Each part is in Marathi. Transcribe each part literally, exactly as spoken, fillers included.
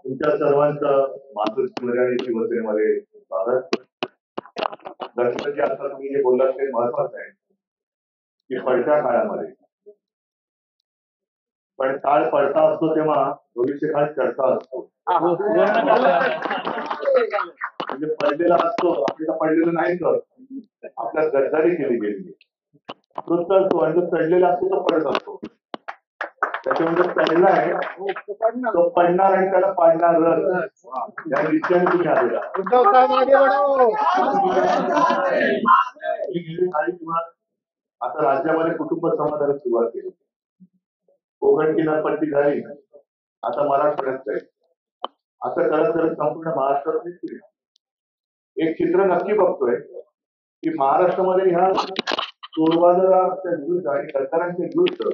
तुमच्या सर्वांचं मातृत्वमध्ये आणि शिवसेनेमध्ये स्वागत. गणपती आता तुम्ही जे बोललात ते महत्वाचं आहे की पडत्या काळामध्ये पण काळ पडता असतो तेव्हा भविष्य काळ चढता असतो. म्हणजे पडलेला असतो आपल्याला पडलेलं नाही तर आपल्या गद्दारी केली गेली वृत्त असतो आणि चढलेला असतो तो पडत असतो. त्याच्यामध्ये चढला आहे तो पडणार आणि त्याला पाडणार या विषयाने तुम्ही आलेला. आता राज्यामध्ये कुटुंब समाजाला सुरुवात केली. कोकण किनारपट्टी झाली, आता मराठवाड्यात जाईल. असं करत करत संपूर्ण महाराष्ट्रात एक चित्र नक्की बघतोय की महाराष्ट्रामध्ये ह्या चोरबाजाराच्या विरुद्ध आणि गद्दारांच्या विरुद्ध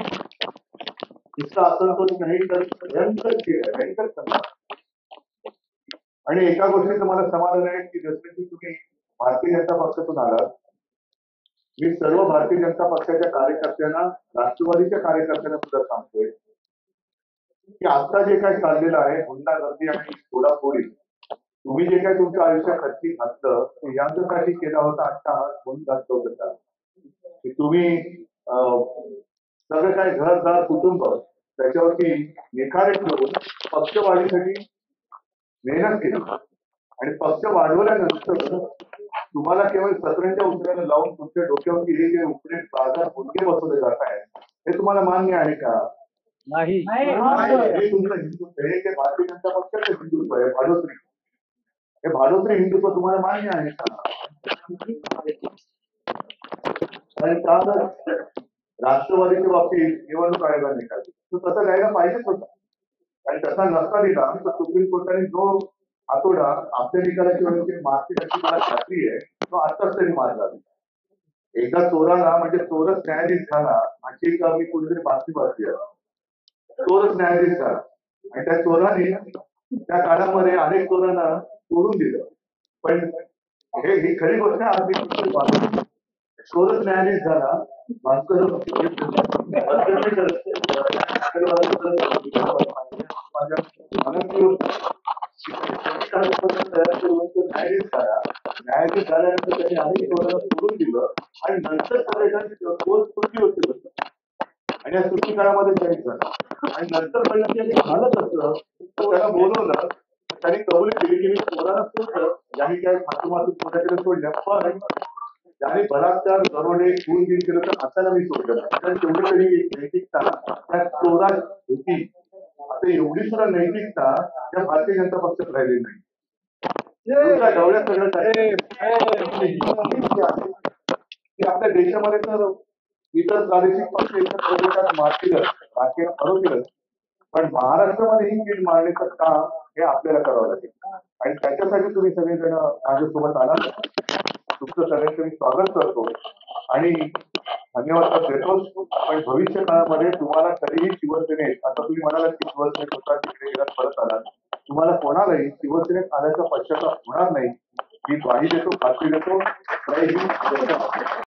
इतका असंतोष नाही तर भयंकर केलं भयंकर समाधान. आणि एका गोष्टीचं मला समाधान आहे की जसं की तुम्ही भारतीय जनता पक्षातून आलात, मी सर्व भारतीय जनता पक्षाच्या कार्यकर्त्यांना, राष्ट्रवादीच्या कार्यकर्त्यांना सुद्धा सांगतोय की आता जे काही चाललेलं आहे गुंडागर्दी आणि फोडाफोडी, तुम्ही जे काही तुमच्या आयुष्यात खर्ची घातलं ते यांच्यासाठी केला होता. आजचा हात म्हणून घातलं होतं की तुम्ही सगळं काही घरदार कुटुंब त्याच्यावरती निखारे ठेवून पक्ष वाढीसाठी मेहनत केली आणि पक्ष वाढवल्यानंतर तुम्हाला केवळ सतरंच्या उतरायला लावून तुमच्या डोक्यावरती हे जे उपरे बाजार मुद्दे बसवले जात आहेत हे तुम्हाला मान्य आहे का? नाही. हे तुमचं हिंदुत्व आहे, ते भारतीय जनता पक्षाचं हिंदुत्व आहे. भाडोत्री हे भाडोत्री हिंदुत्व तुम्हाला मान्य आहे का? आणि त्यानंतर राष्ट्रवादीच्या बाबतीत निवडणूक आयोगाने निकाल तो तसा द्यायला पाहिजेच होता आणि तसा नसता दिला तर सुप्रीम कोर्टाने जो आठवडा आपल्या निकालाची वेळी मारतील अशी मला खात्री आहे तो आताच तरी मारला. एकदा चोराला म्हणजे चोरच न्यायाधीश झाला अशी एक मी कुठेतरी बातमी वाचली आहे. चोरच न्यायाधीश झाला आणि त्या चोराने त्या काळामध्ये अनेक चोरांना सोडून दिलं. पण हे ही खरी गोष्ट आहे. चोरच न्यायाधीश झाला भास्कर न्यायाधीश झाला. न्यायाधीश झाल्यानंतर त्यांनी अनेक चोरांना सोडून दिलं आणि नंतर सुट्टी होती आणि या सुट्टी काळामध्ये जाहीर झाला आणि नंतर झालं तसं तर त्याला बोलवलं. त्यांनी कबुली केली की मी चोराला सोडलं, ज्यांनी काय फाटूमातून चोऱ्याकडे सोडल्या, पण ज्याने बलात्कार दरोडे खून बिन केलं तर असायला मी सोडलं. तेवढी तरी नैतिकता त्या चोरात होती. आता एवढी सुद्धा नैतिकता त्या भारतीय जनता पक्षात राहिली नाही. डवळ्यात सगळं आपल्या देशामध्ये तर इतर प्रादेशिक पक्ष इतर मारतीलच राजकीय ठरवतीलच, पण महाराष्ट्रामध्ये ही कीड मारण्याचं काम हे आपल्याला करावं लागेल आणि त्याच्यासाठी तुम्ही सगळेजण माझ्यासोबत आला. तुमचं सगळ्यांचं मी स्वागत करतो आणि धन्यवाद देतो. पण भविष्य काळामध्ये तुम्हाला कधीही शिवसेनेत, आता तुम्ही म्हणाला की शिवसेनेत होता तिकडे परत आला, तुम्हाला कोणालाही शिवसेनेत आल्याचा पश्चाताप होणार नाही ही ग्वाही देतो, खात्री देतो.